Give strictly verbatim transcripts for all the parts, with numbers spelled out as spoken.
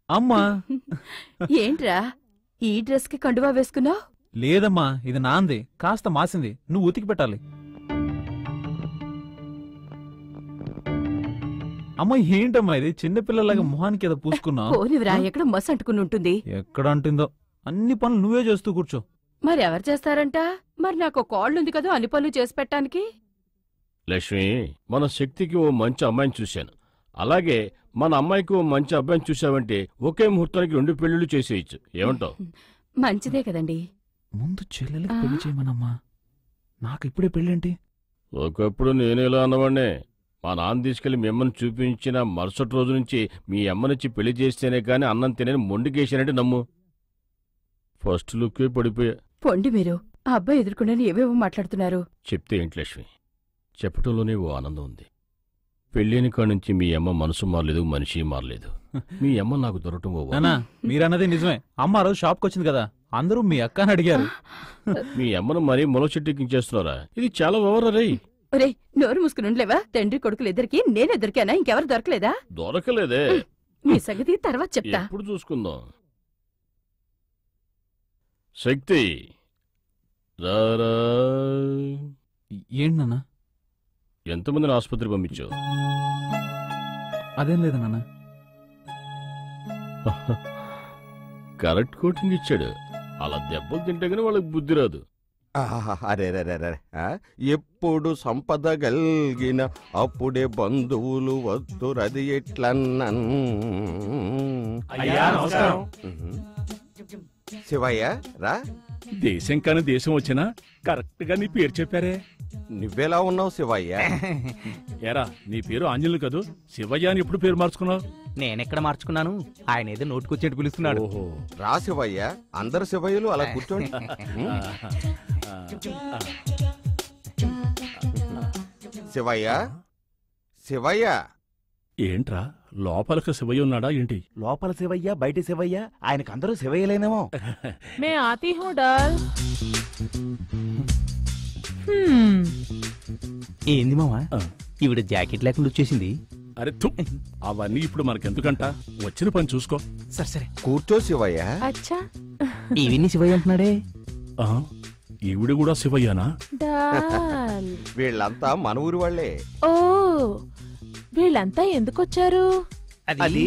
అమ్మా ఏంట్రా ఈ డ్రెస్ కి కండువా వేసుకున్నావు? లేదమ్మా, ఇది నాంది, కాస్త మాసింది, నువ్వు ఉతికి పెట్టాలి. అమ్మా ఏంటమ్మా ఇది, చిన్నపిల్లలాగా మొహానికి ఏదో పూసుకున్నావు. పోనివిరా, ఎక్కడ మస్ అంటుకుని ఉంటుంది. ఎక్కడ అంటుందో, అన్ని పనులు నువ్వే చేస్తూ కూర్చో. మరి ఎవరు చేస్తారంట? మరి నాకు కాళ్ళుంది కదా అన్ని పనులు చేసి పెట్టడానికి. లక్ష్మి, మన శక్తికి ఓ మంచి అమ్మాయిని చూశాను. అలాగే మన అమ్మాయికి ఓ మంచి అబ్బాయిని చూసావంటే ఒకే ముహూర్తానికి రెండు పెళ్లిళ్ళు చేసేయచ్చు. ఏమంటావు? మంచిదే కదండి. ముందు చెల్లెలకి పెళ్లి చేయమనమ్మా, నాకు ఇప్పుడే పెళ్ళేంటి? ఒకప్పుడు నేనేలా అన్నవాడినే. మా నాన్న తీసుకెళ్లి మీ అమ్మని చూపించిన మరుసటి రోజు నుంచి మీ అమ్మనిచ్చి పెళ్లి చేస్తేనే కాని అన్నం తినేని మొండికేసానంటే నమ్ము. ఫస్ట్ లుక్కే పడిపోయా. పొండి మీరు, ఆ అబ్బాయి ఎదుర్కొండని ఏవేవో మాట్లాడుతున్నారు. చెప్తే ఏంటి లక్ష్మి, చెప్పటంలోనే ఓ ఆనందం ఉంది. పెళ్ళైన కానుంచి మీ అమ్మ మనసు మారలేదు, మనిషి మారలేదు. మీ అమ్మ నాకు దొరకటం ఓ నానా, మీరన్నది నిజమే. అమ్మ రోజు షాప్కి వచ్చింది కదా, అందరూ మీ అక్క అని అడిగారు. మీ అమ్మను మరీ మొల చెట్టుకించేస్తున్నారా? ఇది చాలా ఓవరరే. ఒరే, నోరు మూసుకుని ఉండలేవా? తండ్రి కొడుకులు ఇద్దరికి నేను ఎదురికానా? ఇంకెవరు దొరకలేదా? దొరకలేదే. మీ సంగతి తర్వాత చెప్తా. ఎప్పుడు చూసుకుందాం. శక్తి రారా. ఏంటి నాన్న? ఎంతమందిని ఆసుపత్రి పంపించావు? అదేం లేదు నాన్న. కరెక్ట్ కోటింగ్ ఇచ్చాడు. అలా దెబ్బలు తింటే గానీ వాళ్ళకి బుద్ధి రాదు. అరే ఎప్పుడు సంపద గల్గిన అప్పుడే బంధువులు వద్దురది ఎట్లన్నన్. శివయ్య రా. దేశం కాని దేశం వచ్చినా కరెక్ట్ గా నీ పేరు చెప్పారే. నువ్వెలా ఉన్నావు శివయ్య? ఏరా, నీ పేరు ఆంజనేయులు కదూ, శివయ్య అని ఎప్పుడు పేరు మార్చుకున్నావు? నేనెక్కడ మార్చుకున్నాను, ఆయన ఏదో నోటుకొచ్చేట్టు పిలుస్తున్నాడు. రా శివయ్య, అందరు శివయ్యలు అలా కూర్చోండి. శివయ్య శివయ్య. ఏంట్రా, లోపలకు శివయ్య ఉన్నాడా ఏంటి? లోపల శివయ్య, బయట శివయ్య, ఆయనకు అందరూ శివయ్యలేనేమో. మే ఆతీ హూ డాల్. ఏంది మావా, ఈవిడ జాకెట్ లేకుండా వచ్చేసింది. అరే తు, అవన్నీ ఇప్పుడు మనకెందుకంట, వచ్చిన పని చూసుకో. సరే సరే కూర్చో శివయ్య. అచ్చా, ఈవిని శివయ్య అంటున్నాడే. ఈవిడ కూడా శివయ్యనా? డాల్. వీళ్ళంతా మన ఊరి వాళ్లే. ఓ, వీళ్ళంతా ఎందుకొచ్చారు? అది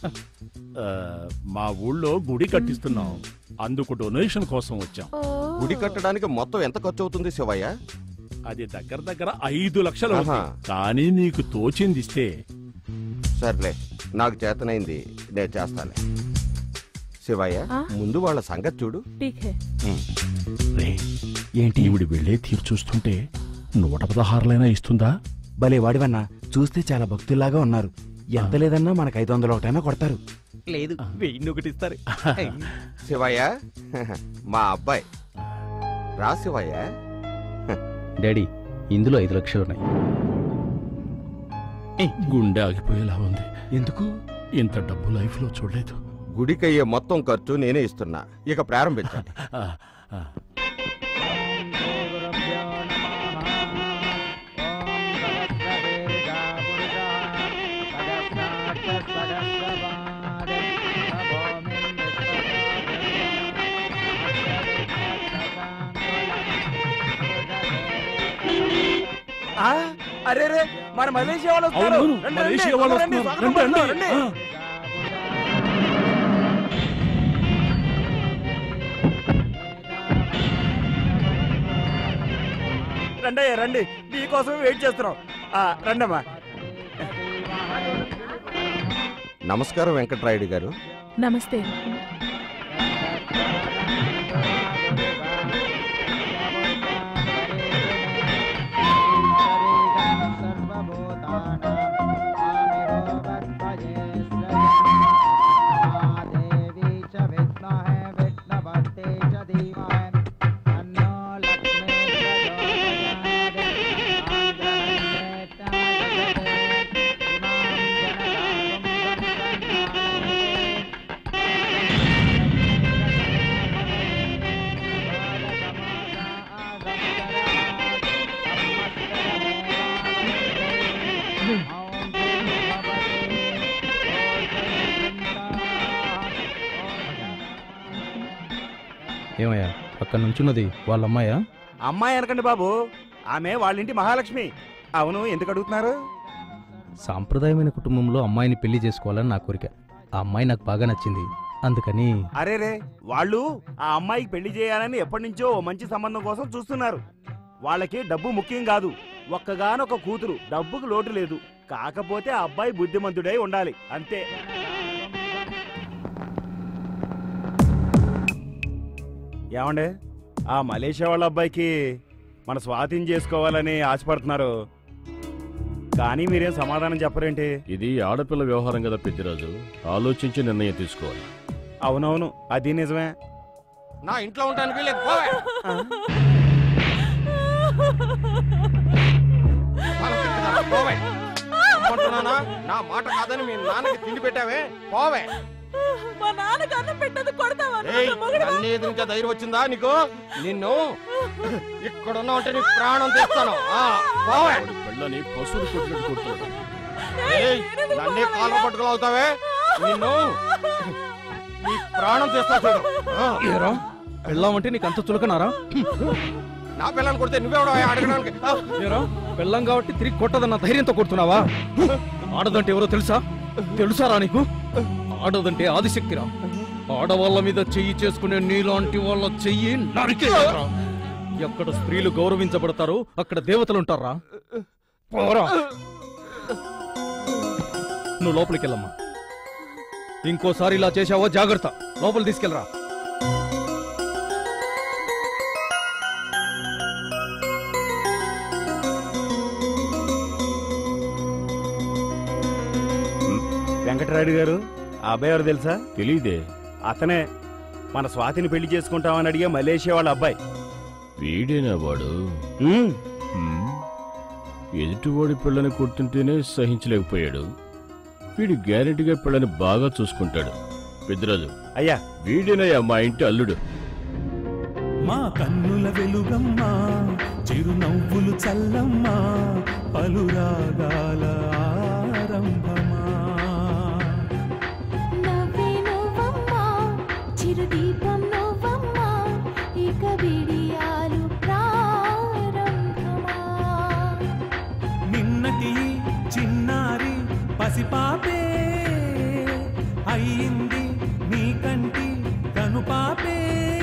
మా ఊళ్ళో గుడి కట్టిస్తున్నాం, అందుకు డొనేషన్ కోసం వచ్చాం. గుడి కట్టడానికి మొత్తం ఎంత ఖర్చు అవుతుంది శివయ్య? అది దగ్గర దగ్గర ఐదు లక్షలు. కానీ నీకు తోచింది ఇస్తే. సర్లే, నాకు చేతనైంది నేను చేస్తాను. శివయ్య, ముందు వాళ్ళ సంగతి చూడు. ఏంటి ఈవిడి వెళ్లే తీరు చూస్తుంటే నూట పదహారులైనా ఇస్తుందా? భలే వాడివన్నా, చూస్తే చాలా భక్తుల్లాగా ఉన్నారు. ఎంత లేదన్నా మనకు ఐదు వందల ఒకటైనా కొడతారు. లేదు, వెయ్యి ఒకటి ఇస్తారు. శివయ్య, మా అబ్బాయి రా. శివయ్య, డాడీ ఇందులో ఐదు లక్షలు ఉన్నాయి. గుండె ఆగిపోయేలా ఉంది. ఎందుకు? ఇంత డబ్బు లైఫ్ లో చూడలేదు. గుడికయ్యే మొత్తం ఖర్చు నేనే ఇస్తున్నా, ఇక ప్రారంభించండి. అరే రే, మన మలేషియా వాళ్ళు వస్తారు. మలేషియా వాళ్ళు వస్తున్నారు. రండయ్య రండి, మీకోసం వెయిట్ చేస్తున్నాం. రండమ్మా. నమస్కారం వెంకట్రాయుడు గారు. నమస్తే. ఏమయ్యా అక్కడ నుంచున్నది వాళ్ళ అమ్మాయా? అమ్మాయి అనకండి బాబు, ఆమె వాళ్ళింటి మహాలక్ష్మి. అవును, ఎందుకు అడుగుతున్నారు? సాంప్రదాయమైన కుటుంబంలో అమ్మాయిని పెళ్లి చేసుకోవాలని నా కోరిక. ఆ అమ్మాయి నాకు బాగా నచ్చింది, అందుకని. అరే రే, వాళ్ళు ఆ అమ్మాయికి పెళ్లి చేయాలని ఎప్పటి నుంచో ఓ మంచి సంబంధం కోసం చూస్తున్నారు. వాళ్ళకి డబ్బు ముఖ్యం కాదు, ఒక్కగానొక కూతురు, డబ్బుకు లోటు లేదు. కాకపోతే ఆ అబ్బాయి బుద్ధిమంతుడై ఉండాలి, అంతే. ఏమండే, ఆ మలేషియా వాళ్ళ అబ్బాయికి మన స్వాధీనం చేసుకోవాలని ఆశపడుతున్నారు, కానీ మీరేం సమాధానం చెప్పరేంటి? ఇది ఆడపిల్ల వ్యవహారం కదా పెద్దిరాజు, ఆలోచించి నిర్ణయం తీసుకోవాలి. అవునవును, అది నిజమే. నా ఇంట్లో ఉంటాను వీలేదు, పోవే. పోవే. అమ్మంటున్నానా? నా మాట కాదని మీ నాన్నకి తిండి పెట్టావే, పోవే. మా నాన్నకు అన్నం పెట్టదు కొడతావా? అన్ని ఎదురించే ధైర్యం వచ్చిందా నీకు? నిన్ను ఇక్కడ ఉన్నా ఉంటే నీ ప్రాణం తెస్తాను. పోవే. పిల్లని పశువులు కొట్టినట్టు కొడుతున్నాడు. నన్నే కాళ్ళ పట్టుకులు అవుతావే, నిన్ను నీ ప్రాణం తెస్తా చూడు. ఏరా పెళ్ళామంటే నీకు అంత చులకనారా? నా పిల్లని కొడితే నువ్వెవడో అడగడానికి? ఏరా పెళ్ళం కాబట్టి తిరిగి కొట్టదన్న ధైర్యంతో కొడుతున్నావా? ఆడదంటే ఎవరో తెలుసా? తెలుసారా నీకు? ఆడదంటే ఆదిశక్తిరా. ఆడవాళ్ళ మీద చెయ్యి చేసుకునే నీలాంటి వాళ్ళ చెయ్యి నరికేరా. ఎక్కడ స్త్రీలు గౌరవించబడతారో అక్కడ దేవతలుంటారా? పోరా, నువ్వు లోపలికి వెళ్ళమ్మా. ఇంకోసారి ఇలా చేశావో జాగ్రత్త, లోపలి తీసుకెళ్ళరా. వెంకటరాయుడు గారు, ఆ అబ్బాయి ఎవరు తెలుసా? తెలీదే. అతనే మన స్వాతిని పెళ్లి చేసుకుంటామని అడిగే మలేషియా వాళ్ళ అబ్బాయి. వీడేనా వాడు? ఉమ్, హ్మ్. ఎదుటివాడి పిల్లని కొడుతుంటేనే సహించలేకపోయాడు. వీడు గ్యారెంటీగా పిల్లని బాగా చూసుకుంటాడు. పెద్దరాజు, అయ్యా వీడేనయ్యా మా ఇంటి అల్లుడు. మా కన్నుల వెలుగమ్మా, చిరునవ్వులు చల్లమ్మా, పలురాగాల ఆరంభమా. చిరుదీపం నువ్వమ్మా, ఇక బిడియాలు ప్రారంభమా. నిన్నటి చిన్నారి పసిపాపే అయ్యింది నీ కంటి కనుపాపే.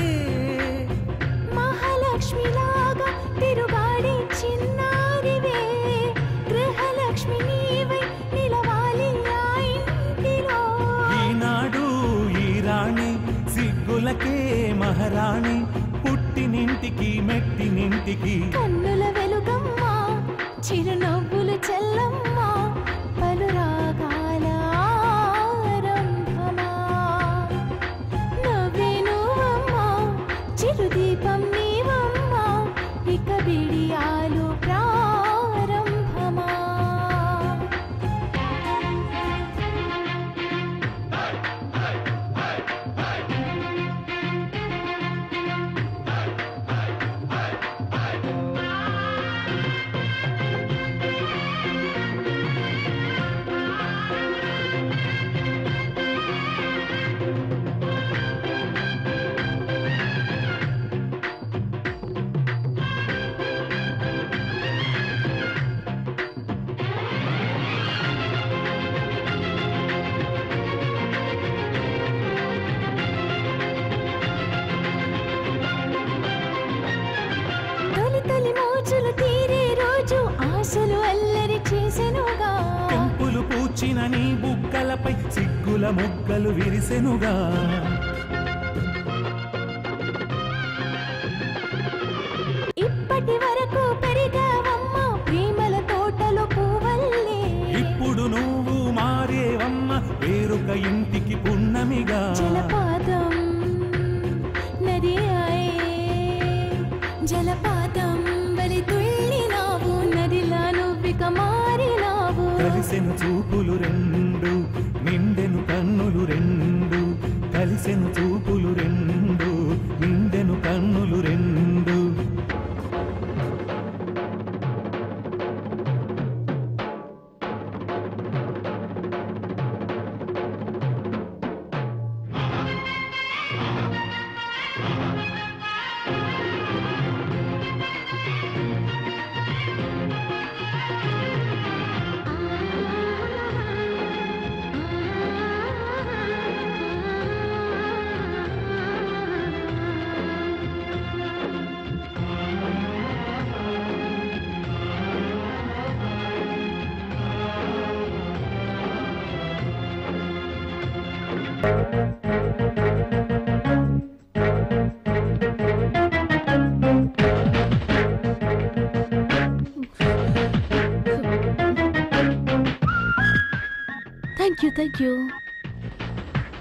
మహాలక్ష్మిలాగా తిరుగాడే చిన్నారివే, గృహలక్ష్మి నీవై నిలవాలి ఆ ఇంటిలో. ఈనాడు ఈ రాణి సిగ్గులకే మహారాణి, పుట్టినింటికి మెట్టినింటికి. కన్నుల వెలుగమ్మా, చిరునవ్వులు చెల్లమ్మా, పలురాగాల ఆరంభమా. నవ్వే నువ్వమ్మా, చిరుదీపం నీవమ్మా, ఇక బిడియాలు ప్రారంభమా. తొలి తొలి మోజులు తీరే రోజు ఆశలు అల్లరి చేసెనుగా. కెంపులు పూచిన నీ బుగ్గలపై సిగ్గుల మొగ్గలు విరిసెనుగా. ఇప్పటి వరకు పెరిగావమ్మా ప్రేమల తోటలో పువ్వల్లే. ఇప్పుడు నువ్వు మారేవమ్మ వేరొక ఇంటికి పున్నమిగా. జలపాతం నది ఆయే, జలపాతం బలి తుళ్ళినావు, నదిలా నువ్విక మారినావు. కలిసెను చూపులు రెండు, నిండెను కన్నులు రెండు. కలిసెను చూపులు రెండు, నిండెను కన్నులు రెండు. Thank you